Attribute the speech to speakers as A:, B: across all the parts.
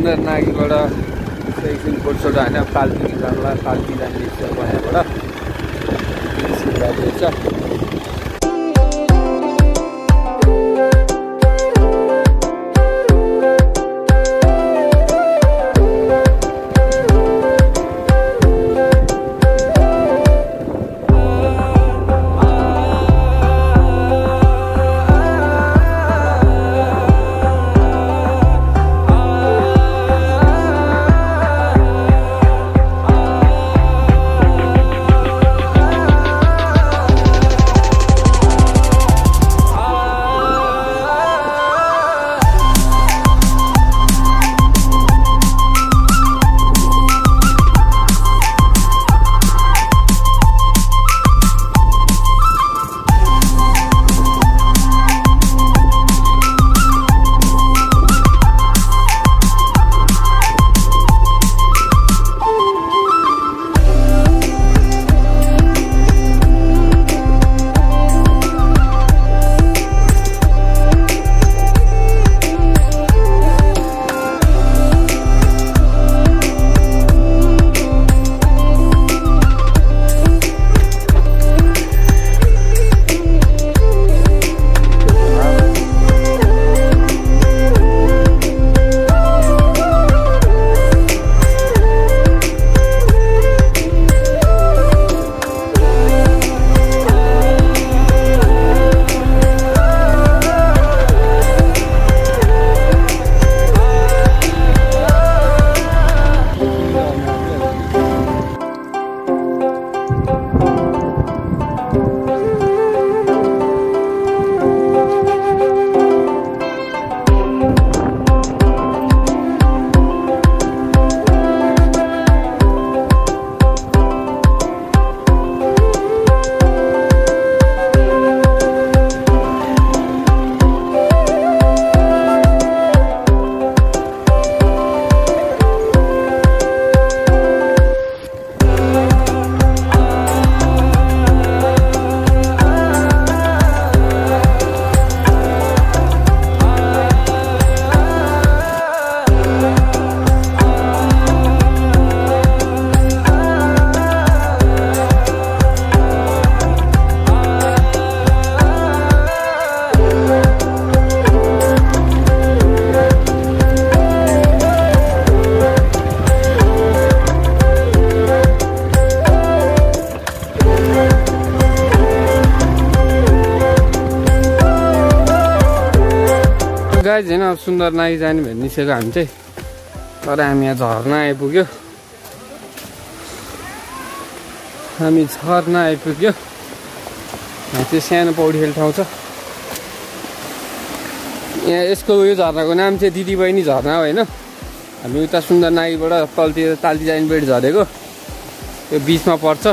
A: सुन्दर नागीबाट एकछिन फोटोसोटो हाने पाल्टी जाला पाल्टी जाने यहाँबाट गाइज हैन अब सुन्दर नागी जाने भनेर निस्केको हामी चाहिँ तर हामी यहाँ झर्ना आइपुग्यो यहाँ चाहिँ सानो पौडी खेल्ने ठाउँ छ यहाँ यसको यो झर्नाको नाम चाहिँ दिदी बहिनी झर्ना हो हैन हामी उता सुन्दर नागीबाट ताल्ती जानेबाट झरेको यो बिचमा पर्छ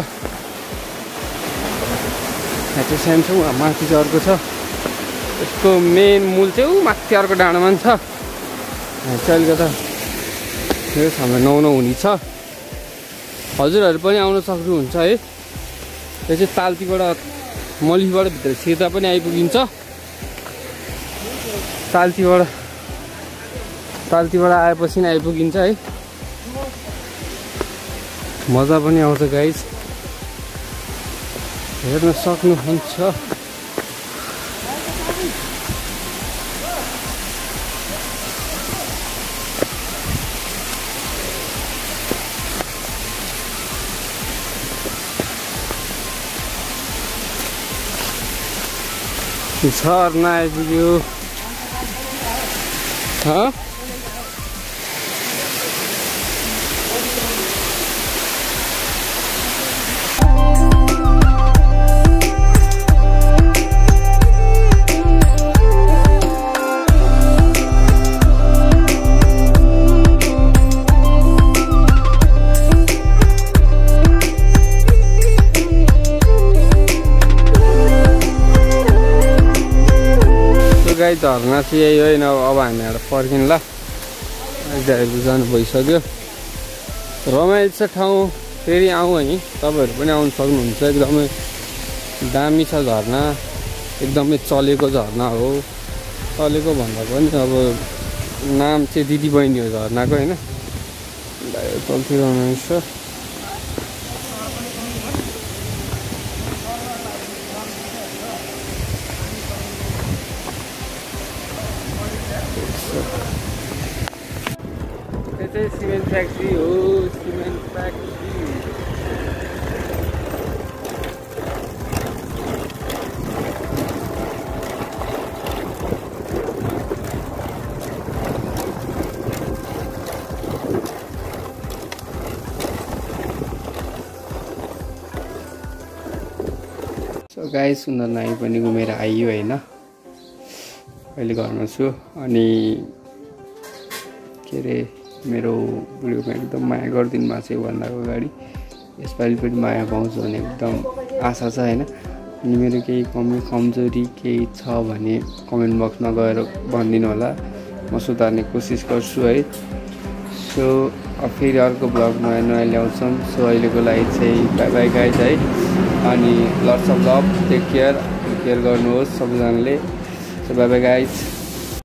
A: यहाँ चाहिँ सानो छ उहाँ माथि झर्को छ यसको मेन मूल चाहिँ माथि अर्को डाँडामा पनि छ चाहिँ अलिकता यो हाम्रो नौ हुने छ हजुरहरू पनि आउन सक्नुहुन्छ है यो चाहिँ ताल्तीबाट मलिबाट भित्र सिधा पनि आइपुगिन्छ ताल्तीबाट आएपछि नै आइपुगिन्छ है मजा पनि आउँछ गाइज हेर्न सक्नुहुन्छ झर्ना आइपुग्यो गाई झर्ना चाहिँ यही होइन अब हामीबाट फर्किन ल ड्राइभर जानु भइसक्यो रमाइलो छ ठाउँ फेरि आउँ है तपाईहरु पनि आउन सक्नुहुन्छ एकदमै दामी छ झर्ना एकदमै चलेको झर्ना हो चलेको भन्दा पनि अब नाम चाहिँ दिदी बहिनी हो झर्नाको होइन तलतिर हुनुहुन्छ यो चाहिँ सिमेन्ट फ्याक्ट्री हो सिमेन्ट फ्याक्ट्री गाई सुन्दर नाई पनि घुमेर आइयो होइन अहिले घरमा छु अनि के अरे मेरो बुढीमा एकदम माया गरिदिनु भएको छ योभन्दा अगाडि यसपालि पनि माया पाउँछु भन्ने एकदम आशा छ होइन अनि मेरो केही कमी कमजोरी केही छ भने कमेन्ट बक्समा गएर भनिदिनु होला म सुधार्ने कोसिस गर्छु है सो अब फेरि अर्को ब्लग नयाँ नयाँ ल्याउँछौँ सो अहिलेको लागि चाहिँ बाई बाई गाइज है अनि lots of love take care गर्नुहोस् सबैजनाले सो बाई बाई गाइज